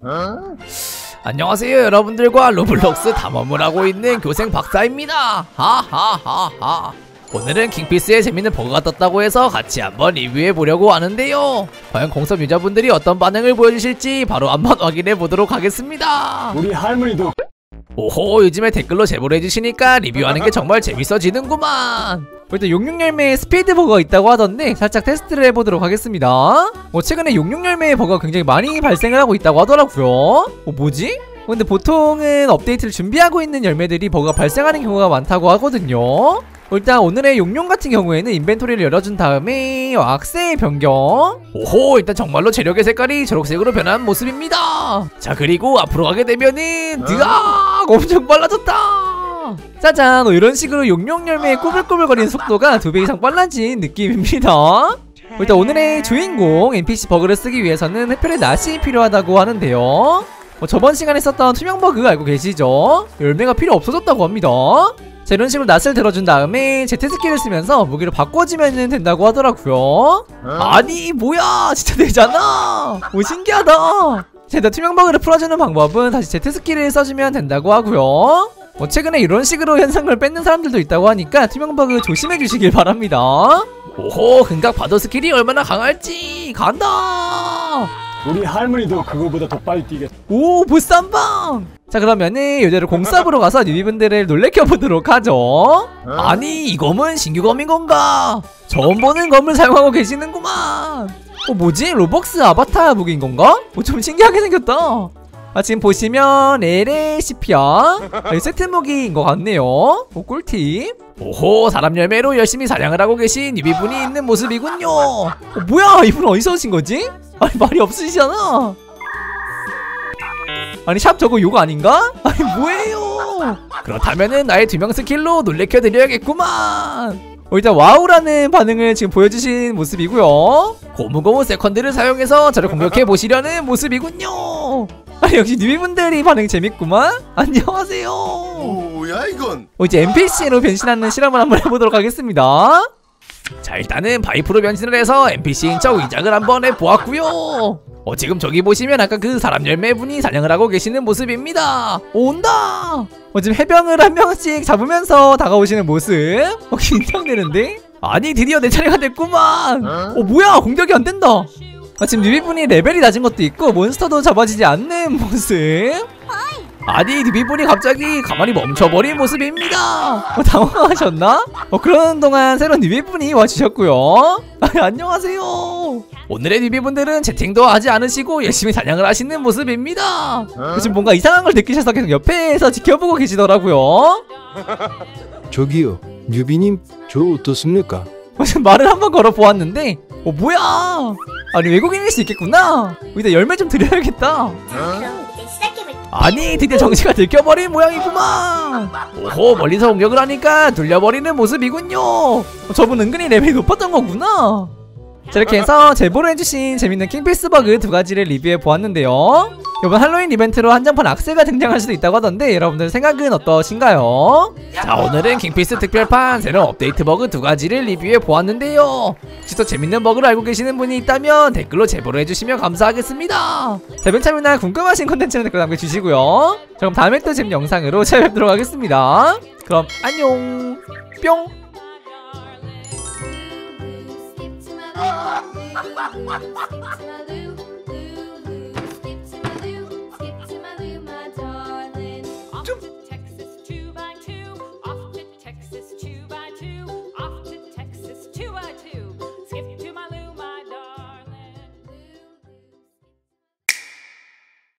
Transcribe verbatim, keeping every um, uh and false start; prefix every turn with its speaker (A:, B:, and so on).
A: 어?
B: 안녕하세요, 여러분들과 로블록스 탐험을 하고 있는 교생 박사입니다. 하하하하. 오늘은 킹피스에 재밌는 버그가 떴다고 해서 같이 한번 리뷰해보려고 하는데요. 과연 공섭 유저분들이 어떤 반응을 보여주실지 바로 한번 확인해보도록 하겠습니다.
A: 우리 할머니도
B: 오호, 요즘에 댓글로 제보를 해주시니까 리뷰하는 게 정말 재밌어지는구만. 일단 용룡열매에 스피드 버그가 있다고 하던데 살짝 테스트를 해보도록 하겠습니다. 뭐 최근에 용룡열매의 버그가 굉장히 많이 발생을 하고 있다고 하더라고요. 어, 뭐지? 근데 보통은 업데이트를 준비하고 있는 열매들이 버그가 발생하는 경우가 많다고 하거든요. 일단 오늘의 용룡 같은 경우에는 인벤토리를 열어준 다음에 악세의 변경. 오호, 일단 정말로 재력의 색깔이 초록색으로 변한 모습입니다. 자, 그리고 앞으로 가게 되면은 드악 엄청 빨라졌다. 짜잔, 이런 식으로 용룡 열매의 꼬불꼬불거리는 속도가 두 배 이상 빨라진 느낌입니다. 일단 오늘의 주인공 엔피씨 버그를 쓰기 위해서는 햇볕의 낫이 필요하다고 하는데요. 뭐 저번 시간에 썼던 투명 버그 알고 계시죠? 열매가 필요 없어졌다고 합니다. 자, 이런 식으로 낫을 들어준 다음에 제트 스킬을 쓰면서 무기를 바꿔주면 된다고 하더라고요. 아니 뭐야, 진짜 되잖아. 오, 신기하다. 자, 일단 투명 버그를 풀어주는 방법은 다시 제트 스킬을 써주면 된다고 하고요. 뭐 최근에 이런 식으로 현상을 뺏는 사람들도 있다고 하니까 투명 버그 조심해 주시길 바랍니다. 오호, 금각 바도 스킬이 얼마나 강할지 간다.
A: 우리 할머니도 그거보다 더 빨리 뛰겠어.
B: 오, 보스 한방. 자, 그러면은 이대로 공삽으로 가서 뉴비분들을 놀래켜보도록 하죠. 아니, 이 검은 신규 검인 건가? 처음 보는 검을 사용하고 계시는구만. 어, 뭐지? 로벅스 아바타 무기인 건가? 어, 좀 신기하게 생겼다. 아, 지금 보시면 엘에이시피아 세트 무기인 것 같네요. 오, 꿀팁. 오호, 사람 열매로 열심히 사냥을 하고 계신 뉴비분이 있는 모습이군요. 어, 뭐야, 이분 어디서 오신 거지? 아니, 말이 없으시잖아. 아니, 샵 저거 요거 아닌가? 아니, 뭐예요? 그렇다면은 나의 두명 스킬로 놀래켜드려야겠구만. 어, 일단 와우라는 반응을 지금 보여주신 모습이고요. 고무고무 세컨드를 사용해서 저를 공격해보시려는 모습이군요. 아니, 역시 뉴비분들이 반응이 재밌구만. 안녕하세요.
C: 뭐야 이건?
B: 어, 이제 엔피씨로 변신하는 실험을 한번 해보도록 하겠습니다. 자, 일단은 바이프로 변신을 해서 엔피씨인 척 위장을 한번 해보았고요. 어, 지금 저기 보시면 아까 그 사람 열매분이 사냥을 하고 계시는 모습입니다. 오, 온다. 어, 지금 해병을 한 명씩 잡으면서 다가오시는 모습. 어, 긴장되는데? 아니, 드디어 내 차례가 됐구만. 어, 뭐야, 공격이 안 된다. 아, 지금 뉴비분이 레벨이 낮은 것도 있고 몬스터도 잡아지지 않는 모습. 아니, 뉴비분이 갑자기 가만히 멈춰버린 모습입니다. 어, 당황하셨나? 어, 그러는 동안 새로운 뉴비분이 와주셨고요. 아니, 안녕하세요. 오늘의 뉴비분들은 채팅도 하지 않으시고 열심히 사냥을 하시는 모습입니다. 지금 뭔가 이상한 걸 느끼셔서 계속 옆에서 지켜보고 계시더라고요.
D: 저기요, 뉴비님, 저 어떻습니까?
B: 어, 지금 말을 한번 걸어보았는데 어, 뭐야, 아니, 외국인일 수 있겠구나. 일단 열매 좀 드려야겠다. 아니, 드디어 정치가 들켜버린 모양이구만. 오호, 멀리서 공격을 하니까 돌려버리는 모습이군요. 어, 저분 은근히 레벨이 높았던 거구나. 자, 이렇게 해서 제보를 해주신 재밌는 킹피스 버그 두 가지를 리뷰해 보았는데요. 이번 할로윈 이벤트로 한정판 악세가 등장할 수도 있다고 하던데 여러분들 생각은 어떠신가요? 자, 오늘은 킹피스 특별판 새로운 업데이트 버그 두 가지를 리뷰해 보았는데요. 혹시 또 재밌는 버그를 알고 계시는 분이 있다면 댓글로 제보를 해주시면 감사하겠습니다. 자, 맨 처음이나 궁금하신 콘텐츠는 댓글 남겨주시고요. 자, 그럼 다음에 또 재밌는 영상으로 찾아뵙도록 하겠습니다. 그럼 안녕. 뿅.
E: Skip to my loo, skip to my loo, my darling. Skip to my loo, my darling.